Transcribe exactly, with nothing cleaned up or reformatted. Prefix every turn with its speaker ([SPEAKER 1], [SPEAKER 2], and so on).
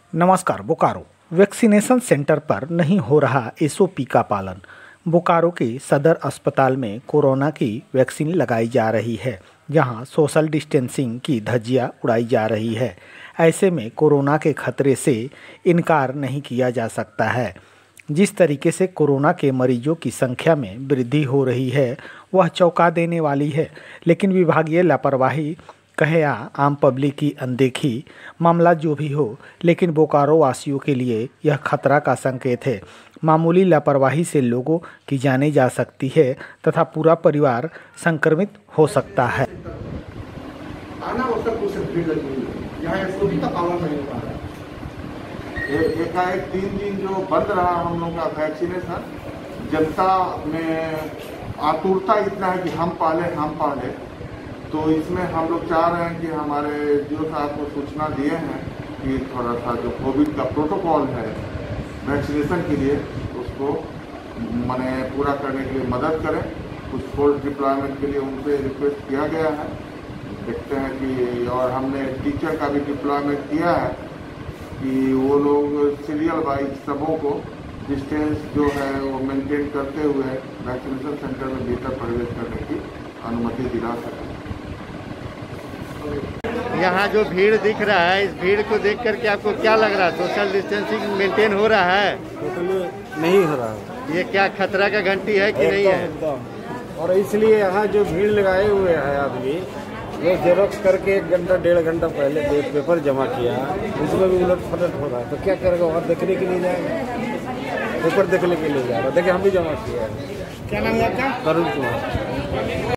[SPEAKER 1] नमस्कार। Bokaro vaccination centre पर नहीं हो रहा एस ओ पी का पालन। बोकारो के सदर अस्पताल में कोरोना की वैक्सीन लगाई जा रही है, जहां सोशल डिस्टेंसिंग की धज्जियां उड़ाई जा रही है। ऐसे में कोरोना के खतरे से इनकार नहीं किया जा सकता है। जिस तरीके से कोरोना के मरीजों की संख्या में वृद्धि हो रही है, वह चौंका देने वाली है। लेकिन विभागीय लापरवाही कहे या आम पब्लिक की अनदेखी, मामला जो भी हो, लेकिन बोकारो वासियों के लिए यह खतरा का संकेत है। मामूली लापरवाही से लोगों की जानें जा सकती है तथा पूरा परिवार संक्रमित हो सकता है।
[SPEAKER 2] आना यहाँ एसओपी का पालन नहीं हो पा रहा है। एकाएक तीन दिन जो बंद रहा हम लोग का वैक्सीनेशन, जनता में आतुरता इतना है कि हम पाले हम पाले तो इसमें हम लोग चाह रहे हैं कि हमारे जो साहब को सूचना दिए हैं कि थोड़ा सा जो कोविड का प्रोटोकॉल है वैक्सीनेशन के लिए, उसको माने पूरा करने के लिए मदद करें। कुछ फोर्स डिप्लॉयमेंट के लिए उनसे रिक्वेस्ट किया गया है, देखते हैं कि, और हमने टीचर का भी डिप्लॉयमेंट किया है कि वो लोग सीरियल वाइज सबों को डिस्टेंस जो है वो मेंटेन करते हुए वैक्सीनेशन सेंटर में भीतर प्रवेश करने की अनुमति दिला सकें।
[SPEAKER 3] यहाँ जो भीड़ दिख रहा है, इस भीड़ को देख करके आपको क्या लग रहा है? सोशल डिस्टेंसिंग मेंटेन हो रहा है?
[SPEAKER 4] नहीं हो रहा है।
[SPEAKER 3] ये क्या खतरा का घंटी है कि नहीं है?
[SPEAKER 4] और इसलिए यहाँ जो भीड़ लगाए हुए हैं आदमी, वो जेरोक्स करके एक घंटा डेढ़ घंटा पहले पेपर जमा किया, उसमें भी उलट फलट हो रहा है। तो क्या करेगा? और देखने के लिए जाएगा, पेपर देखने के लिए जा रहा है। देखिए हम भी जमा किया है।
[SPEAKER 1] क्या नाम है आपका?
[SPEAKER 4] तरुण कुमार।